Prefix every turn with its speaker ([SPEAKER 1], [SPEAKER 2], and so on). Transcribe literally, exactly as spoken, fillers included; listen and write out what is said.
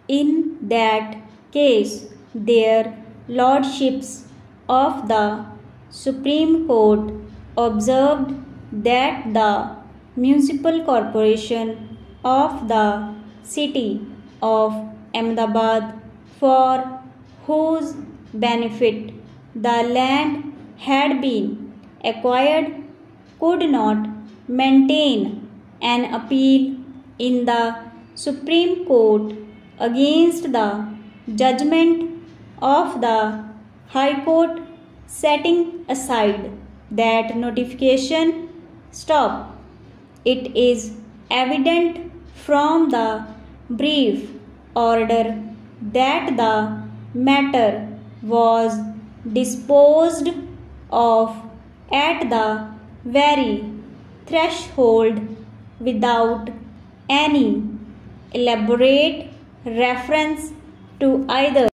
[SPEAKER 1] In that case, their lordships of the Supreme Court observed that the municipal corporation of the city of Ahmedabad, for whose benefit the land had been acquired, could not maintain an appeal in the Supreme Court against the judgment of the High Court, setting aside that notification. Stop. It is evident from the brief order that the matter was disposed of at the very threshold without any elaborate reference to either